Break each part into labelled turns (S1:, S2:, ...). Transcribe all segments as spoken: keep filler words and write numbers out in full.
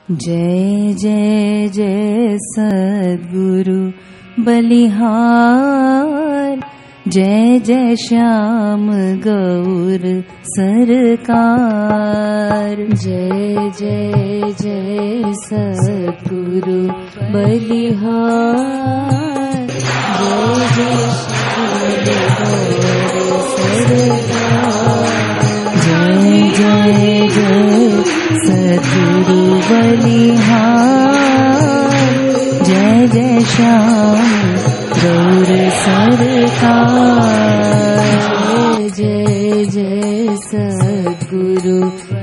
S1: जय जय जय सद्गुरु बलिहार, जय जय श्याम गौर सरकार। जय जय जय सद्गुरु बलिहार, जय जय श्याम गौर सरकार। जय जय जय सद्गुरु बलिहार, जय जय श्याम गौर सरकार। जय जय सद्गुरु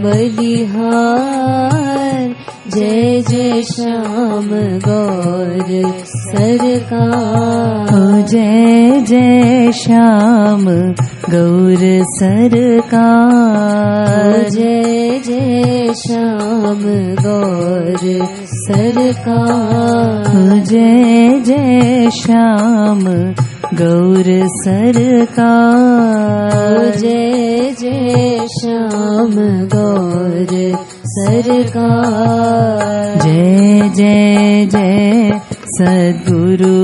S1: बलिहार, जय जय श्याम गौर सरकार। जय जय श्याम गौर सरकार। जय जय श्याम गौर सरकार। जय जय श्याम गौर सरकार। जय जय श्याम गौर सरकार। जय जय जय सद्गुरु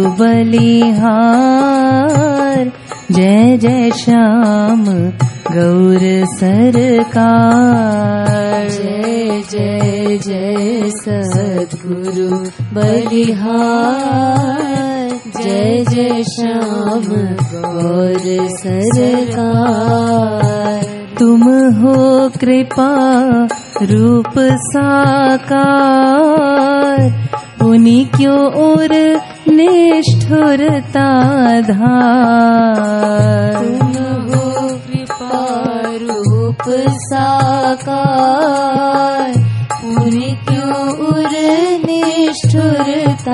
S1: बलिहार, जय जय श्याम गौर सरकार। जय जय जय सद्गुरु बलिहार, जय जय श्याम गौर सरकार। तुम हो कृपा रूप साकार, पुनि क्यों और निष्ठुरता धार। तुम हो कृपा रूप साकार, पुनि क्यों और निष्ठुरता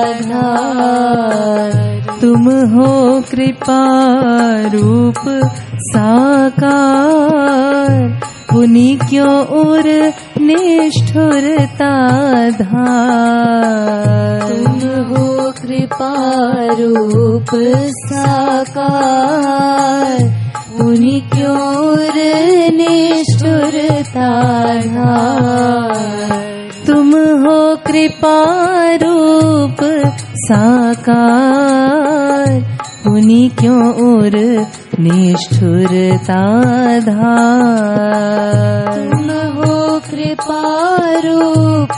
S1: धार। तुम हो कृपा रूप साकार, पुनि क्यों और निष्ठुरता धार। तुम हो कृपा रूप साकार, पुनि क्यों और निष्ठुरता धार। तुम हो कृपा रूप साकार, पुनि क्यों और निष्ठुरता धार। तुम हो कृपा रूप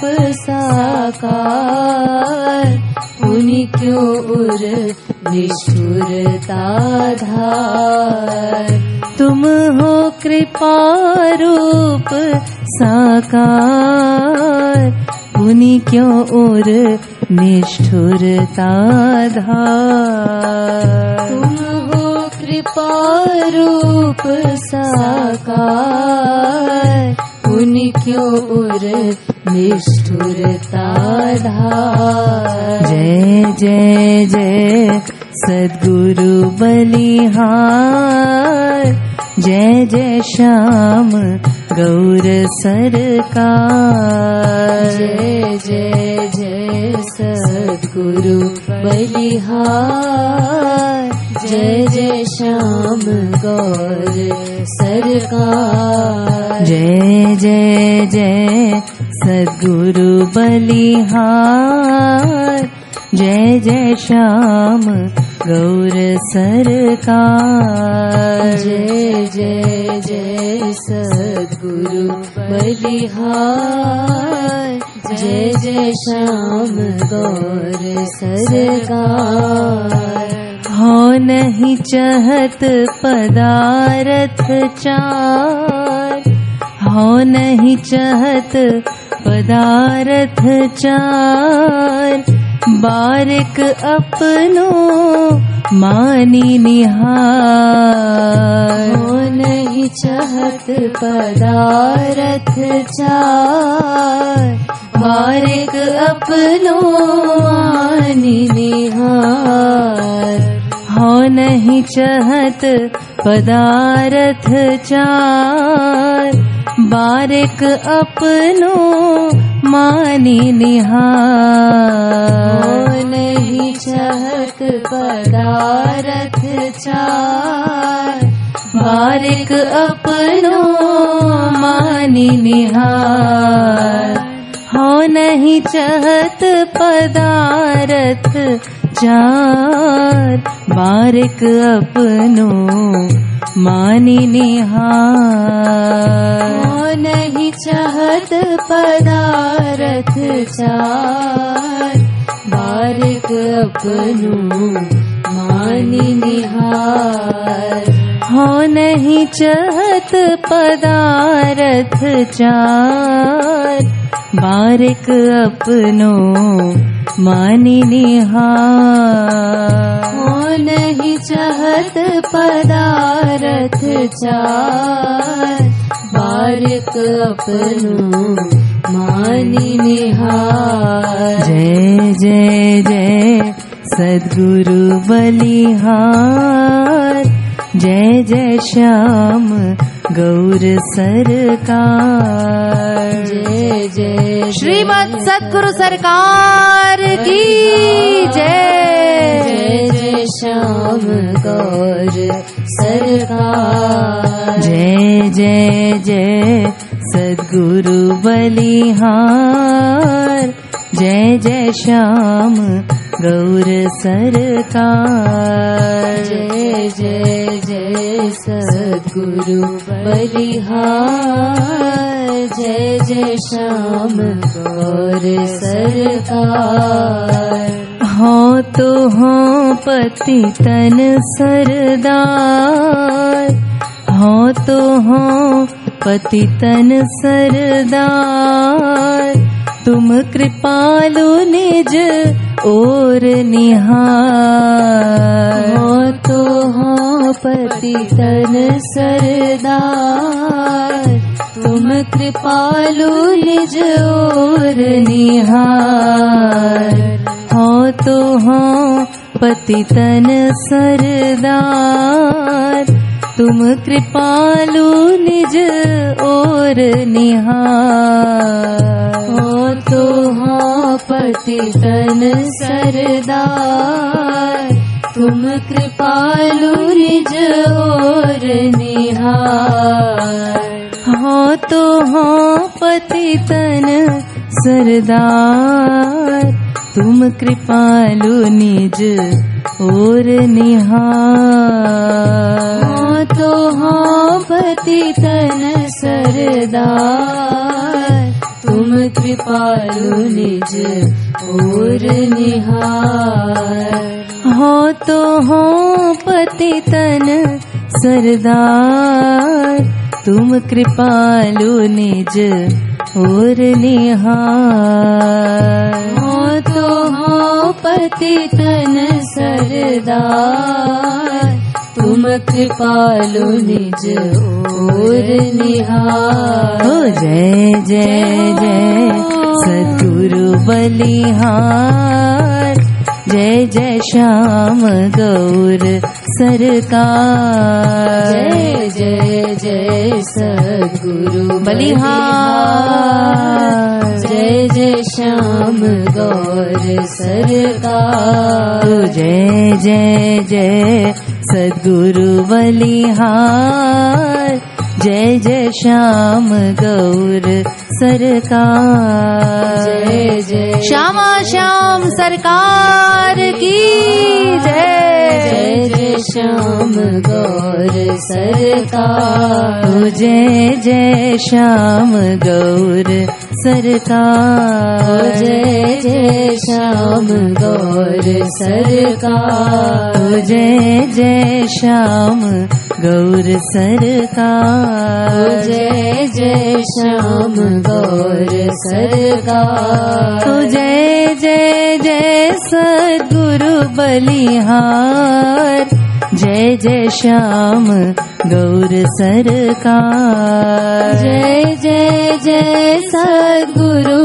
S1: साकार, पुनि क्यों और निष्ठुरता धार। तुम हो कृपा रूप साकार, पुनि क्यों और निष्ठुरता धार। तुम हो कृपा रूप साकार, पुनि क्यों और निष्ठुरता धार। जय जय जय सद्गुरु बलिहार, जय जय श्याम गौर सरकार। जय जय जय सद्गुरु बलिहार, जय जय श्याम गौर सरकार। जय जय जय सद्गुरु बलिहार, जय जय श्याम गौर सरकार। जय जय जय सद्गुरु बलिहार, जय जय श्याम गौर सरकार। हो नहीं चाहत पदारथ चार, हो नहीं चाहत पदारथ चार। बारिक अपनो मानी निहार, हो नहीं चाहत पदारथ चार। बारिक अपनो मानी निहार, हो नहीं चाहत पदारथ चार। बारिक अपनो मानी निहार, हो नहीं चाहत पदारथ चार। बारिक अपनो मानी निहार, हो नहीं चहत पदारथ चार, बारिक अपनो मानी निहार। हो नहीं चहत पदारथ चार, बारिक अपनो मानी निहार। हो नहीं चहत पदारथ चार, बारिक अपनो मानी निहार। हो नहीं चहत पदारथ चार, बारिक अपनो मानी निहार। जय जय जय सद्गुरु बलिहार, जय जय श्याम गौर सरकार। जय जय
S2: श्रीमद् सद्गुरु सरकार की जय।
S1: जय जय श्याम गौर सरकार। जय जय जय सद्गुरु बलिहार, जय जय श्याम गौर सरकार। जय जय जय सद्गुरु बलिहार, जय जय श्याम गौर सरकार। हो तो हो पतितन सरदार, हो तो हो पतितन सरदार, तुम कृपालु निज और निहार। हो तो हो पतितन सरदार, तुम कृपालु निज और निहार। हो तो हो पतितन सरदार, तुम कृपालु निज और निहार। हो तो हो पतितन सरदार, तुम कृपालु निज और निहार। हो तो हो पतितन सरदार, तुम कृपालु निज और निहार। हो तो हो पतितन सरदार, तुम कृपालु निज और निहार। हो तो हो पतितन सरदार, तुम कृपालु निज और निहार। हो तो हो पतितन सरदार, तुम कृपालु निज और निहार। हो जय जय जय सद्गुरु बलिहार, जय जय श्याम गौर सरकार। जय जय जय सद्गुरु बलिहार, जय जय श्याम गौर सरकार। जय जय जय सद्गुरु बलिहार, जय जय श्याम गौर सरकार। जय जय
S2: श्यामा श्याम सरकार की जय।
S1: जय जय श्याम गौर सरकार। जय जय श्याम गौर सरकार। जय जय श्याम गौर सरकार। जय जय श्याम गौर सरकार। जय जय श्याम गौर सरकार। जय जय जय सद्गुरु बलिहार, जय जय श्याम गौर सरकार। जय जय जय सद्गुरु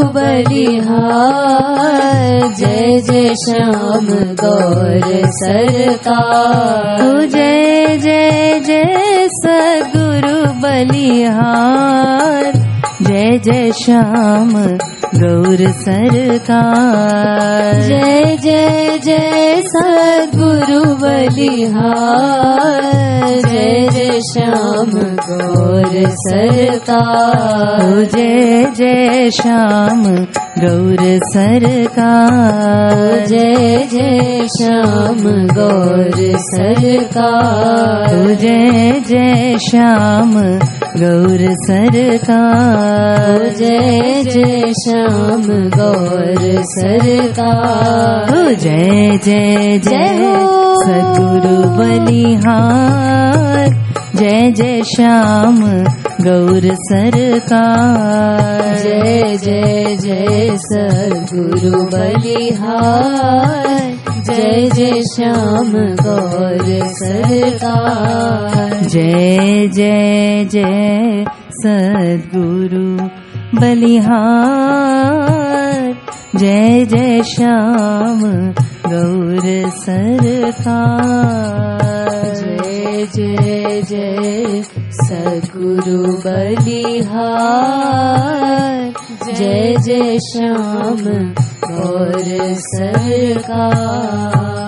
S1: बलिहार, जय जय श्याम गौर सरकार। जय जय जय सद्गुरु बलिहार, जय जय श्याम गौर सरकार। जय जय जय सद्गुरु बलिहार, जय जय श्याम गौर सरकार।
S2: जय जय श्याम गौर सरकार।
S1: जय जय श्याम गौर सरकार।
S2: जय जय श्याम गौर सरकार।
S1: जय जय श्याम गौर सरकार।
S2: जय जय जय सद्गुरु बलिहार। जय जय श्याम गौर सरकार।
S1: जय जय जय सद्गुरु बलिहार। जय जय श्याम गौर सरकार।
S2: जय जय जय सद्गुरु बलिहार। जय जय श्याम गौर सरकार।
S1: जय जय जय सद्गुरु बलिहार। जय जय श्याम गौर सरकार।